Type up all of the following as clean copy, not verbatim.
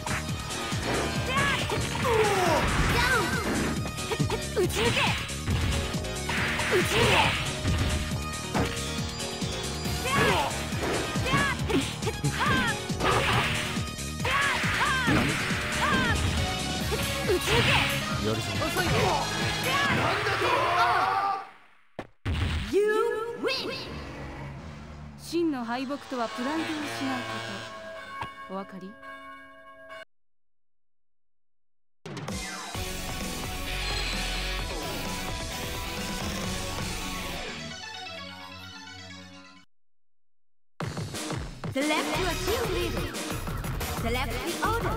打ち抜け打ち抜けやるぞ。 遅いよ。You win。 真の敗北とはプライドを失うこと。お分かり？ Select your team leader. Select the order.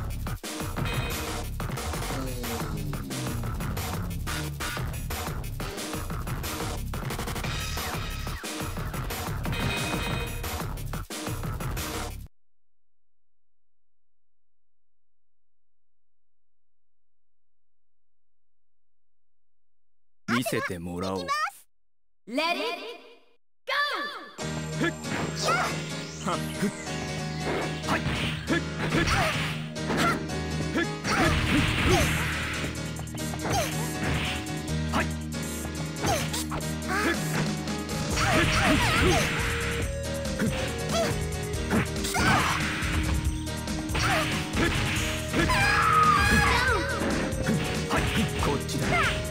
見せてもらおう。 Let it go! はっふっはいふっふっふっはいこっちだ。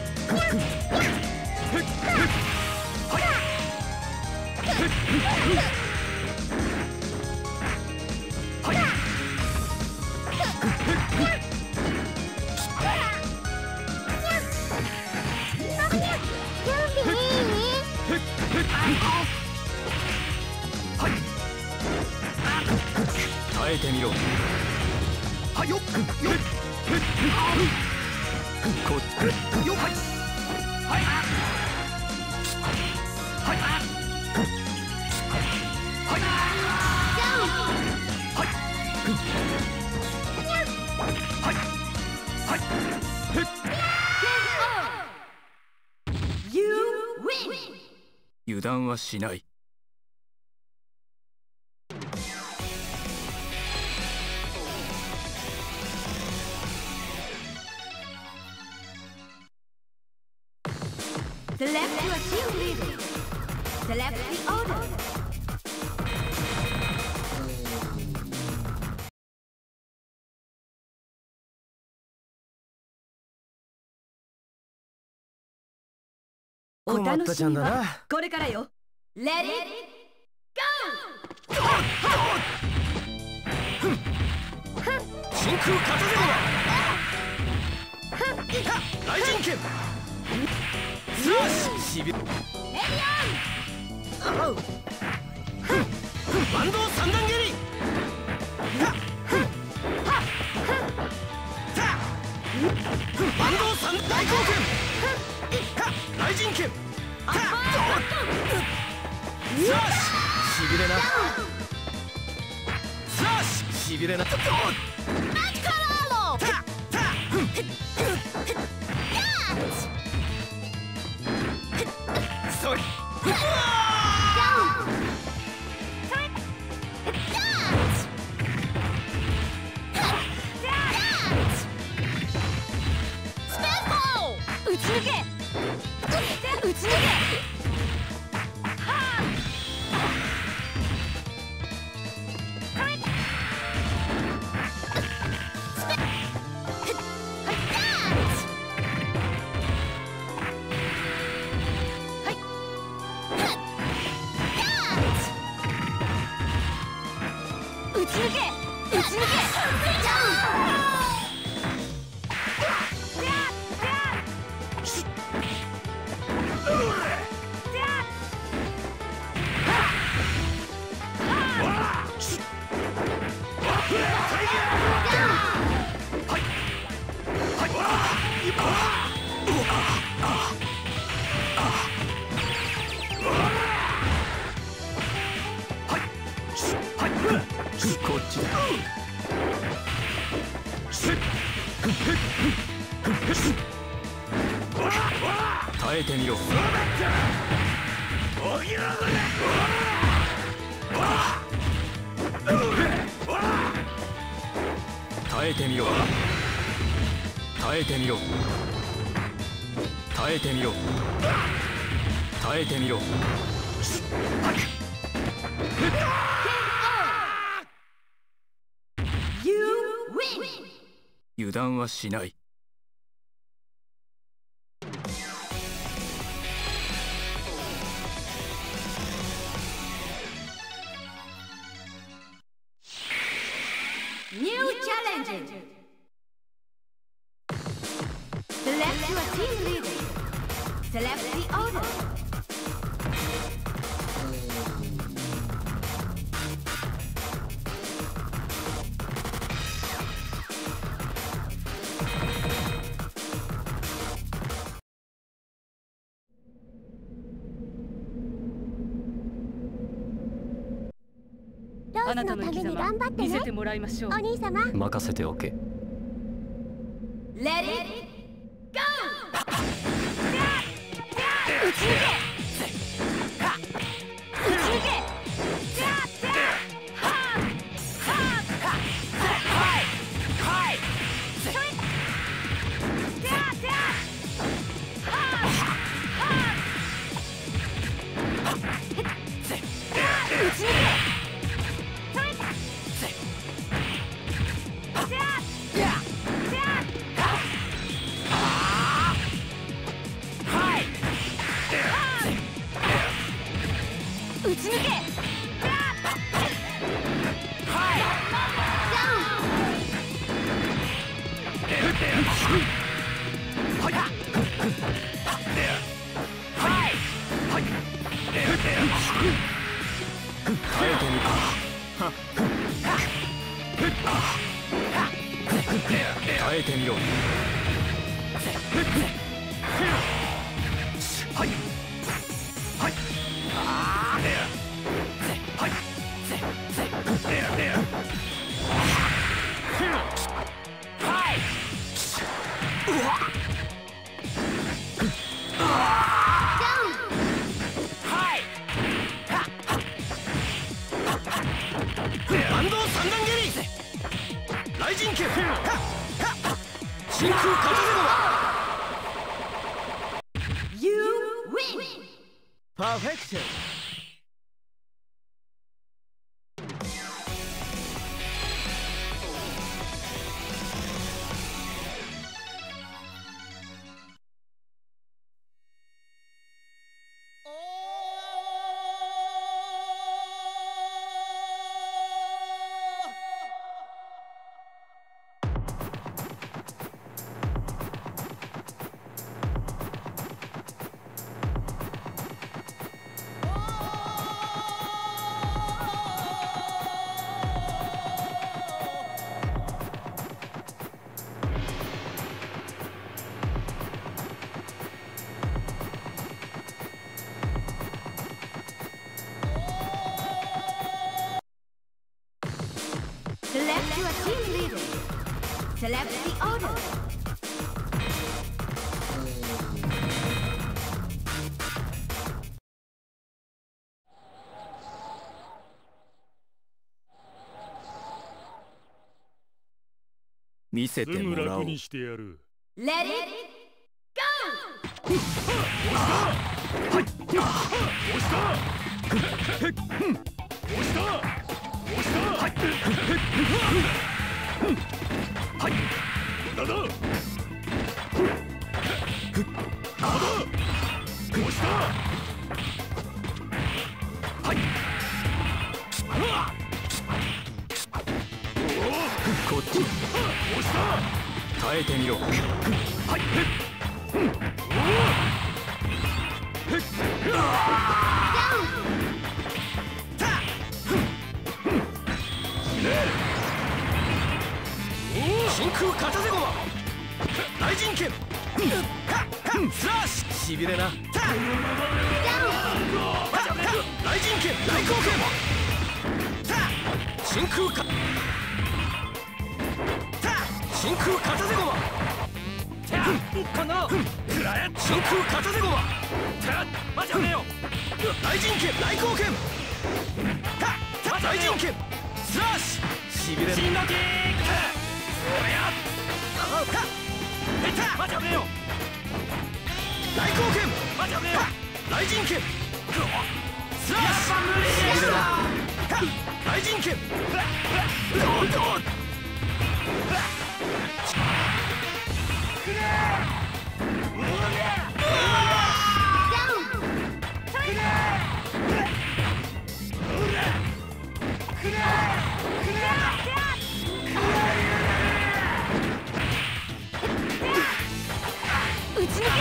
耐えてみろ。はいよっよっこっよっはいはいはいはい You win! 油断はしない。 Select your team leader. Select the order. お楽しみはこれからよ。 Let it go! 真空片手は雷神剣スラッシュしびれバンド三段蹴りバンド三大光剣雷神剣スラッシュしびれなスラッシュしびれなそれ打ち抜け打ち抜けこっちだ。耐えてみろ。耐えてみろ。耐えてみろ。耐えてみろ。耐えてみろ。油断はしない。 New challenge. Select your team leader. Select the order. あなたの生き様見せてもらいましょう。 お兄様、 任せておけ。 Let it go. 打ち抜け耐えてみろ。 バンド三段蹴り雷神球真空片手の You win. パーフェクション。 Select your team leader. Select the order. 見せてもらおう。 Let it go. 耐えてみろ。はい。真空片手駒雷神剣スラッシュしびれな。雷神剣大光剣真空片手駒この真空片手駒マジやめよ。雷神剣大光剣雷神剣スラッシュしびれな。真のキックマジやめよ。大光剣マジやめよ。雷神剣スラッシュ雷神剣打ち抜け。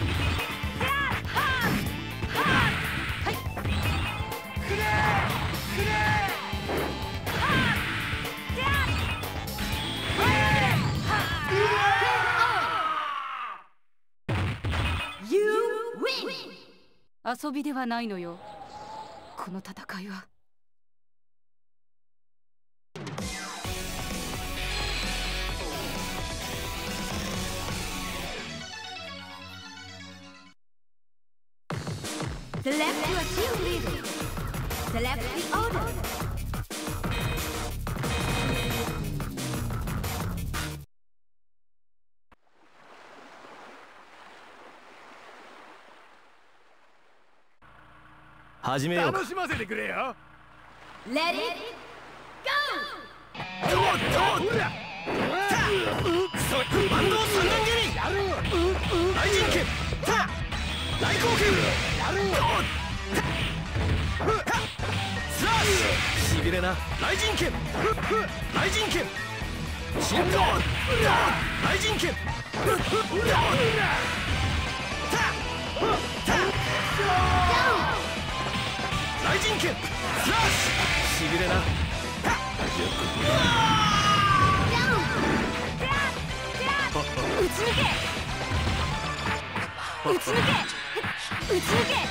遊びではないのよ、この戦いは。 Select your team leader. Select the order. 始めようか。 楽しませてくれよ。 Let it go! バンド三段蹴り雷神剣大光剣スラッシュしびれな。雷神剣雷神剣真空雷神剣雷神剣スラッシュしびれな。 打ち抜け。打ち抜け。打ち抜け。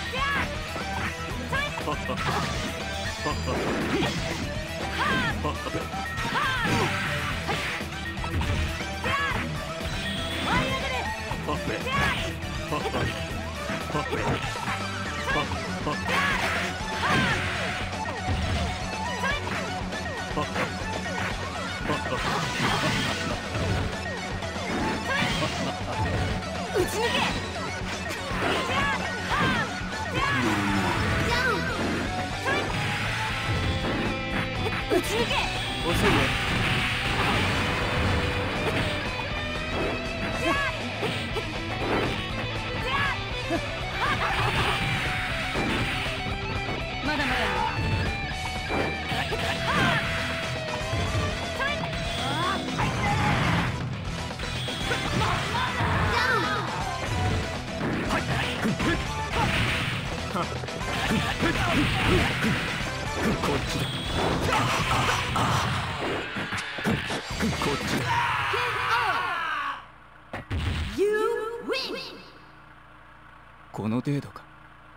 この程度か。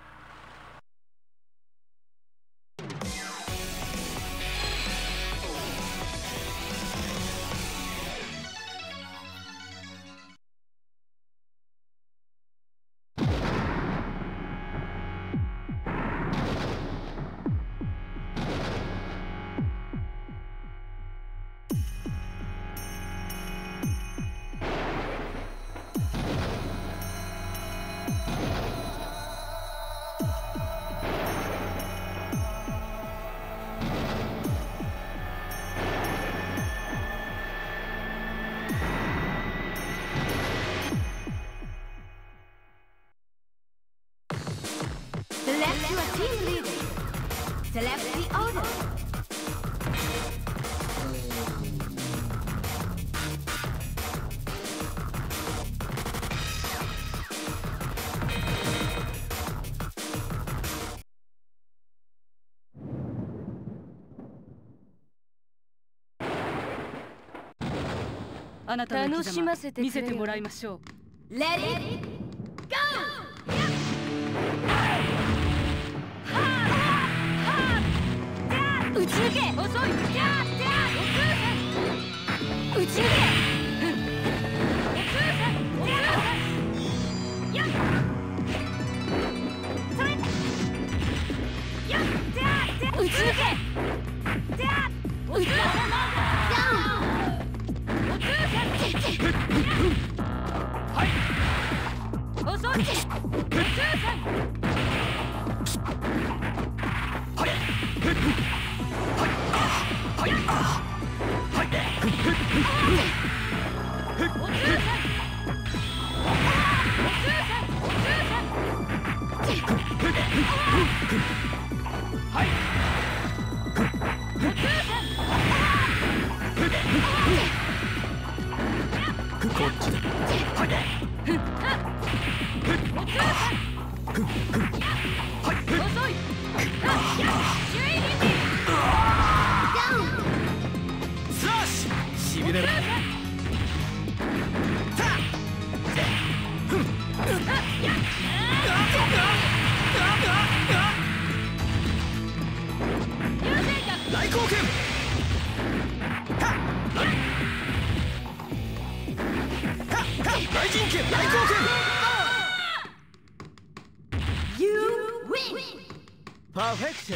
Select your team leader. Select the order. あなたの楽しませてくれよ。 見せてもらいましょう。 Let it go! 打ち抜け。遅い。打ち抜け。打ち抜け。 パーフェクション。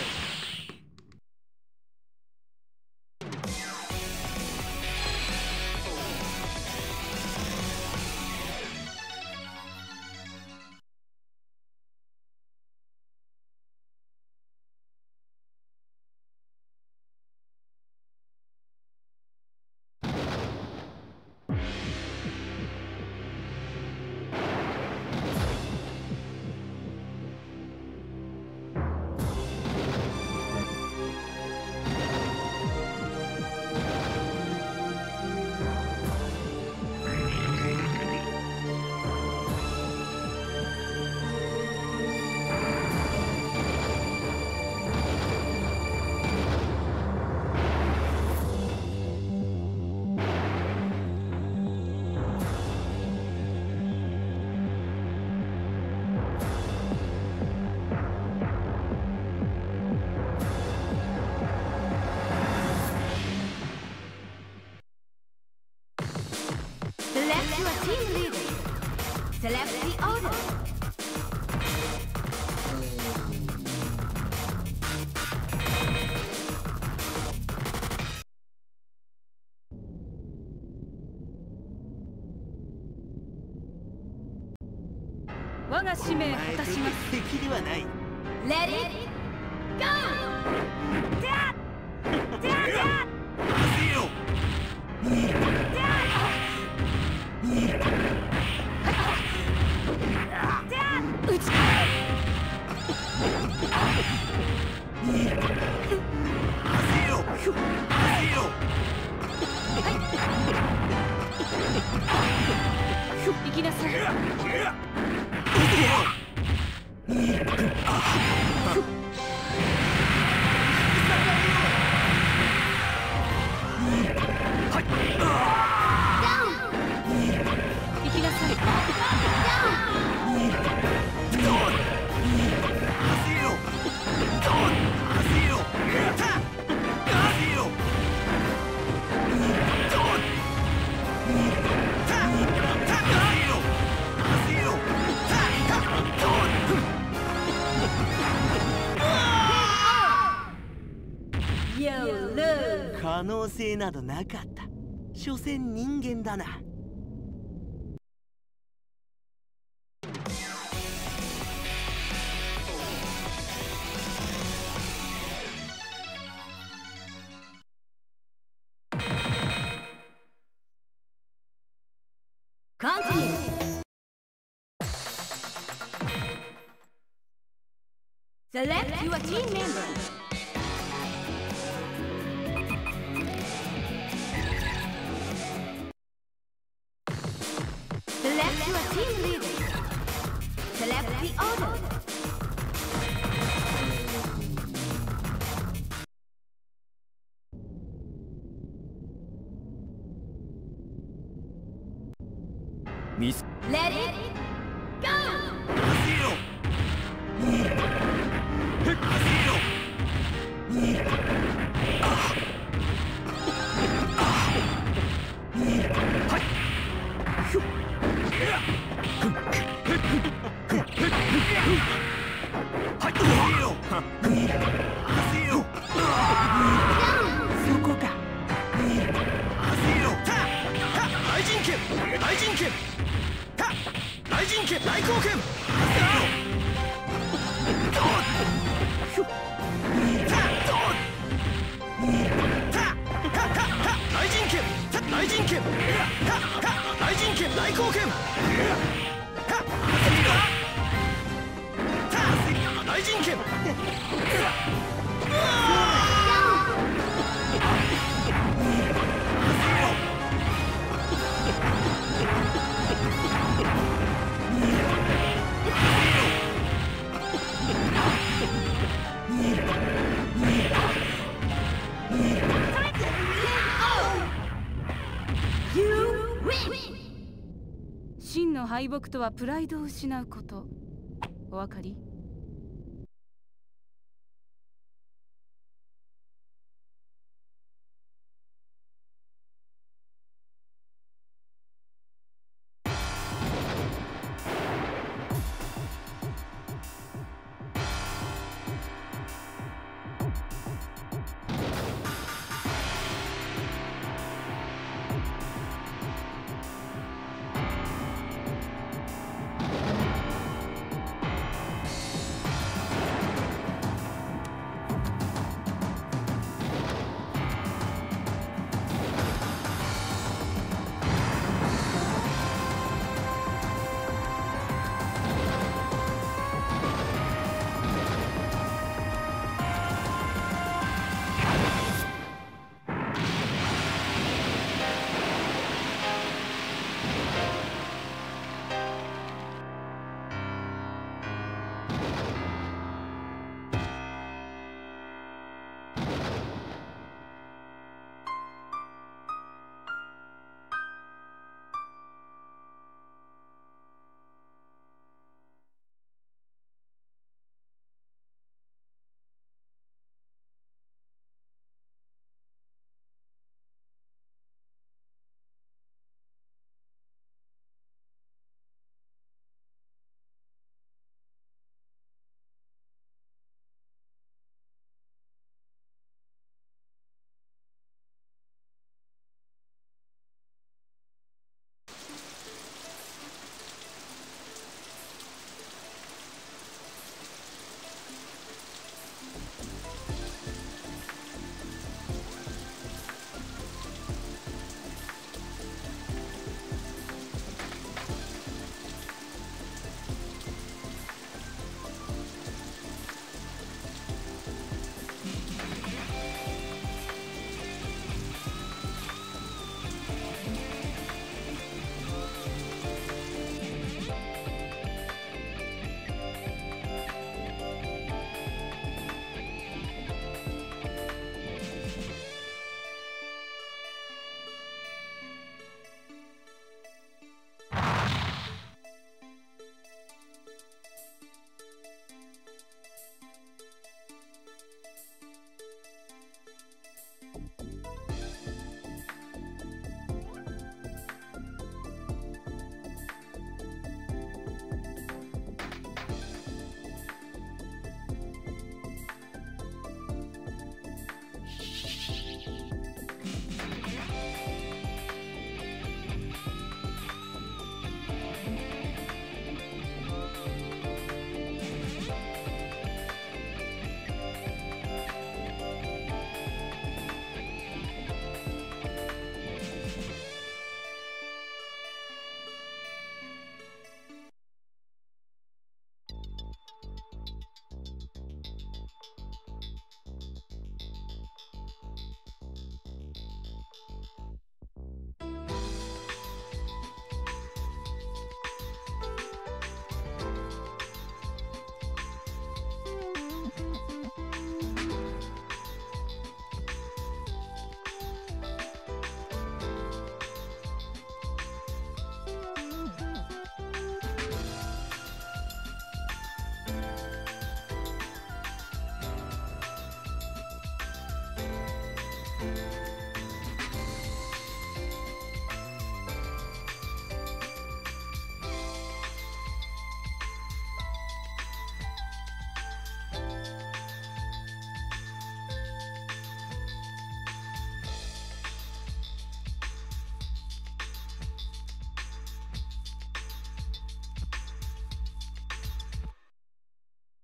Select your team leader. Select the order. Let it go! 可能性などなかった。所詮人間だな。 Continue. Select your team member. Select your team leader. Select the order. ミス Let it go! そこか。 雷神剣雷神剣雷神剣雷光剣雷神剣雷神剣雷神剣雷光剣雷神剣真の敗北とはプライドを失うこと。お分かり？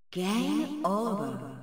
Game over.